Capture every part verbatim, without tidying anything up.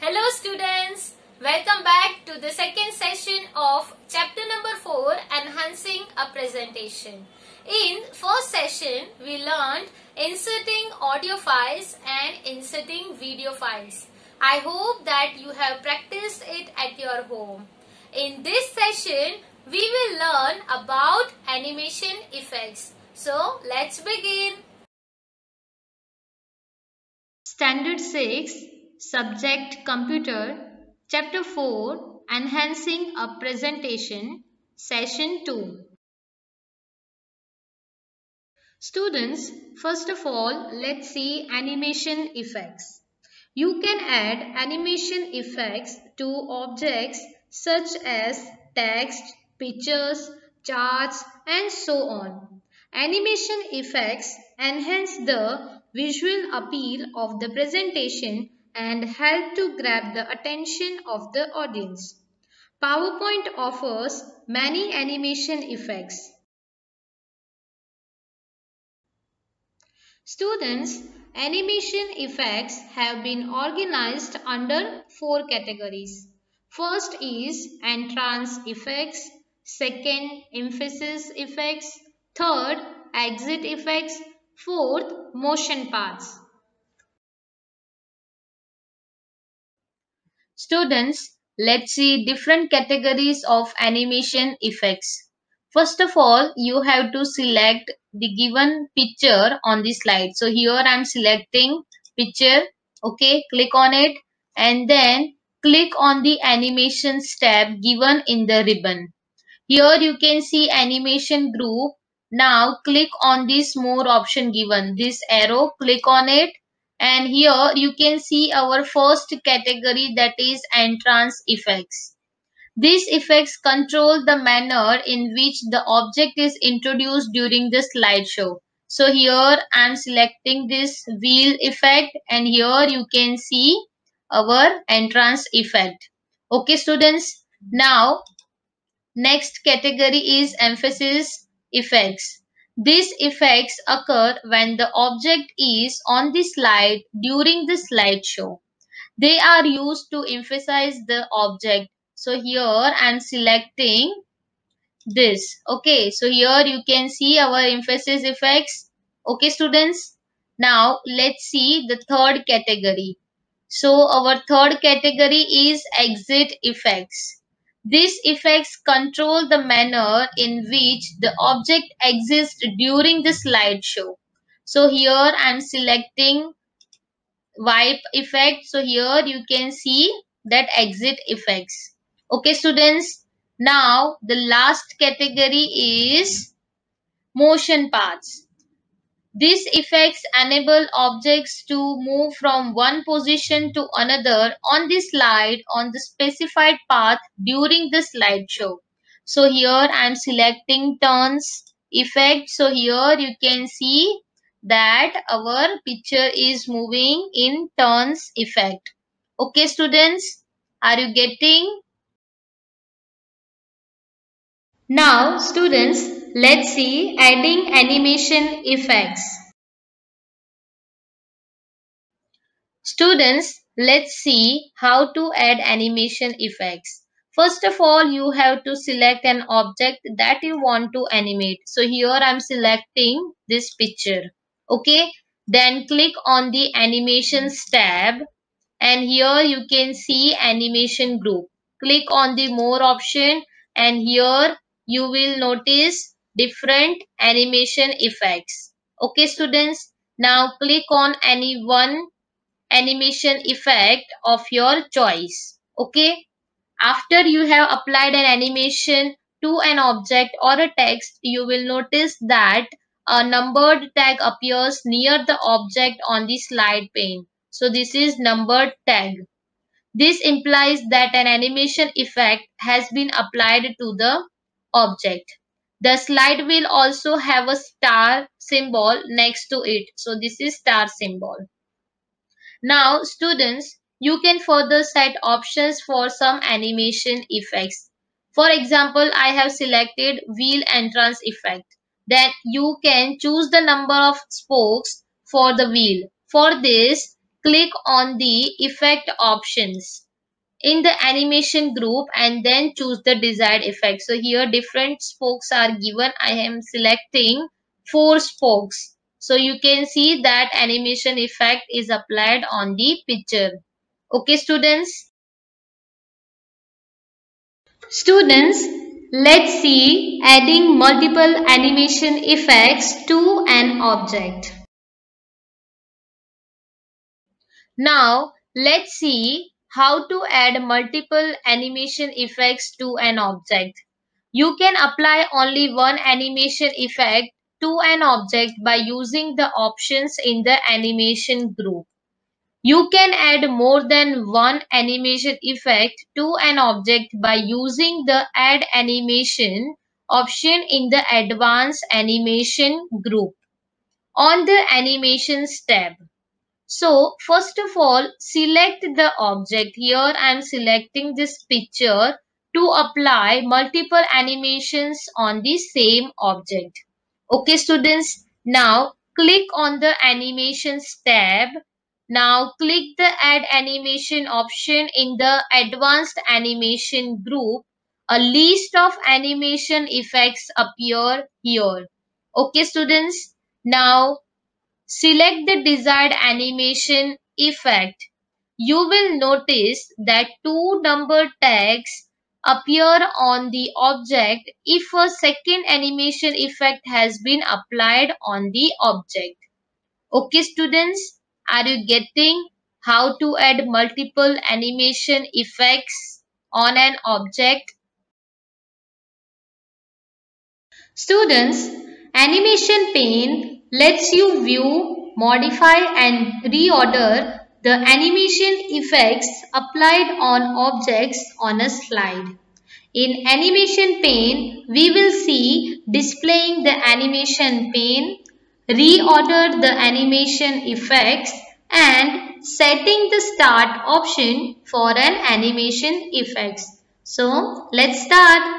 Hello students, welcome back to the second session of chapter number four, Enhancing a Presentation. In first session, we learned inserting audio files and inserting video files. I hope that you have practiced it at your home. In this session, we will learn about animation effects. So, let's begin. Standard six, Subject Computer, Chapter four, Enhancing a Presentation, Session two. Students, first of all, let's see animation effects. You can add animation effects to objects such as text, pictures, charts, and so on. Animation effects enhance the visual appeal of the presentation and help to grab the attention of the audience. PowerPoint offers many animation effects. Students, animation effects have been organized under four categories. First is entrance effects, second emphasis effects, third exit effects, fourth motion paths. Students, let's see different categories of animation effects. First of all, you have to select the given picture on the slide. So here I am selecting picture. Okay, click on it and then click on the animations tab given in the ribbon. Here you can see animation group. Now click on this more option given. This arrow, click on it. And here you can see our first category, that is entrance effects. These effects control the manner in which the object is introduced during the slideshow. So here I am selecting this wheel effect and here you can see our entrance effect. Okay students, now next category is emphasis effects. These effects occur when the object is on the slide during the slideshow. They are used to emphasize the object. So here I am selecting this. Okay, so here you can see our emphasis effects. Okay students, now let's see the third category. So our third category is exit effects. These effects control the manner in which the object exists during the slideshow. So here I am selecting wipe effect. So here you can see that exit effects. Okay students, now the last category is motion paths. These effects enable objects to move from one position to another on the slide on the specified path during the slideshow. So here I am selecting turns effect. So here you can see that our picture is moving in turns effect. Okay students, are you getting? Now students, let's see adding animation effects. Students, let's see how to add animation effects. First of all, you have to select an object that you want to animate. So here I am selecting this picture. Okay, then click on the animations tab and here you can see animation group. Click on the more option and here you will notice different animation effects. Okay students, now click on any one animation effect of your choice. Okay, after you have applied an animation to an object or a text, you will notice that a numbered tag appears near the object on the slide pane. So this is numbered tag. This implies that an animation effect has been applied to the object. The slide will also have a star symbol next to it. So this is star symbol. Now students, you can further set options for some animation effects. For example, I have selected wheel entrance effect. Then you can choose the number of spokes for the wheel. For this, click on the effect options in the animation group and then choose the desired effect. So here different spokes are given. I am selecting four spokes. So you can see that animation effect is applied on the picture. Okay students. Students, let's see adding multiple animation effects to an object. Now, let's see how to add multiple animation effects to an object. You can apply only one animation effect to an object by using the options in the animation group. You can add more than one animation effect to an object by using the Add Animation option in the Advanced Animation group on the Animations tab. So first of all, select the object. Here I am selecting this picture to apply multiple animations on the same object. Okay students, now click on the Animations tab. Now click the Add Animation option in the Advanced Animation group. A list of animation effects appear here. Okay students, now select the desired animation effect. You will notice that two number tags appear on the object if a second animation effect has been applied on the object. Okay students, are you getting how to add multiple animation effects on an object? Students, Animation Pane lets you view, modify and reorder the animation effects applied on objects on a slide. In Animation Pane, we will see displaying the animation pane, reorder the animation effects and setting the start option for an animation effects. So, let's start.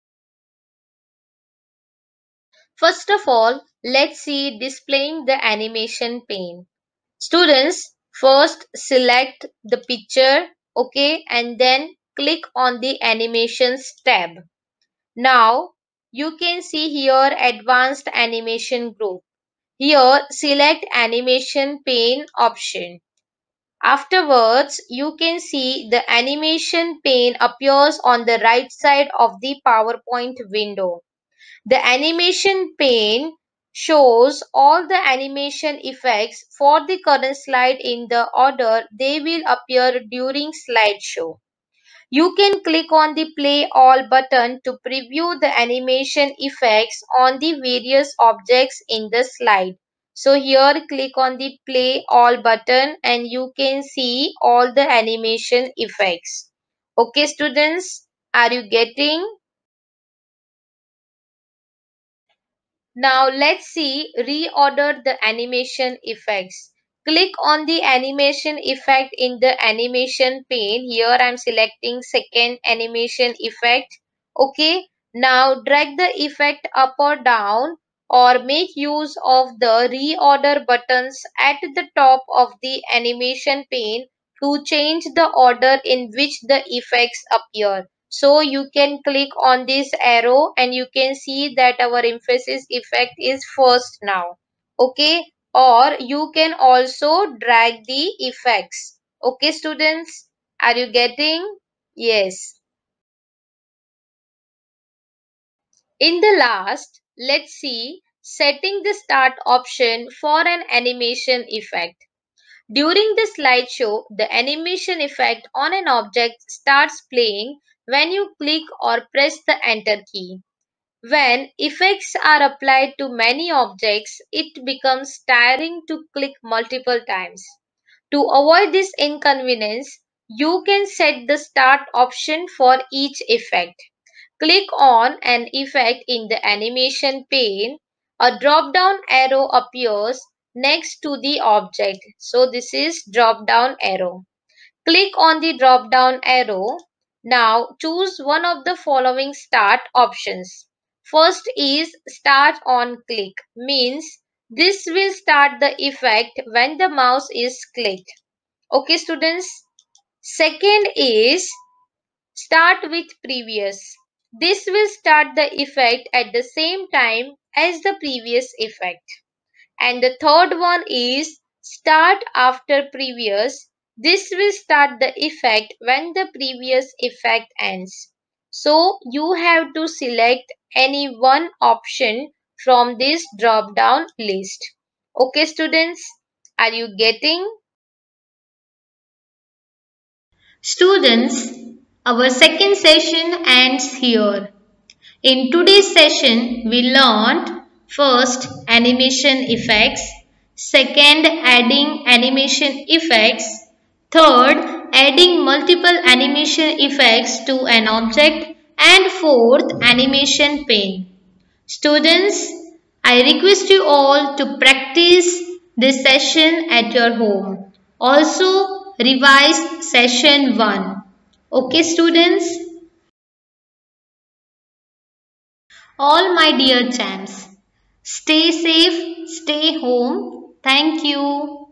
First of all, let's see displaying the animation pane. Students, first select the picture, okay, and then click on the animations tab. Now, you can see here advanced animation group. Here, select animation pane option. Afterwards, you can see the animation pane appears on the right side of the PowerPoint window. The animation pane shows all the animation effects for the current slide in the order they will appear during slideshow. You can click on the Play All button to preview the animation effects on the various objects in the slide. So here click on the Play All button and you can see all the animation effects. Okay students, are you getting? Now let's see reorder the animation effects. Click on the animation effect in the animation pane. Here I am selecting second animation effect. Okay. Now drag the effect up or down or make use of the reorder buttons at the top of the animation pane to change the order in which the effects appear. So you can click on this arrow and you can see that our emphasis effect is first now. Okay. Or you can also drag the effects. Okay students. Are you getting? Yes. In the last, let's see setting the start option for an animation effect. During the slideshow, the animation effect on an object starts playing when you click or press the enter key. When effects are applied to many objects, it becomes tiring to click multiple times. To avoid this inconvenience, you can set the start option for each effect. Click on an effect in the animation pane. A drop-down arrow appears next to the object. So this is drop-down arrow. Click on the drop-down arrow. Now choose one of the following start options. First is start on click, means this will start the effect when the mouse is clicked. Okay, students. Second is start with previous. This will start the effect at the same time as the previous effect. And the third one is start after previous. This will start the effect when the previous effect ends. So you have to select any one option from this drop down list. Okay, students, are you getting? Students, our second session ends here. In today's session, we learned first animation effects, second adding animation effects, third adding multiple animation effects to an object, and fourth animation pane. Students, I request you all to practice this session at your home. Also, revise session one. Okay, students? All my dear champs, stay safe, stay home. Thank you.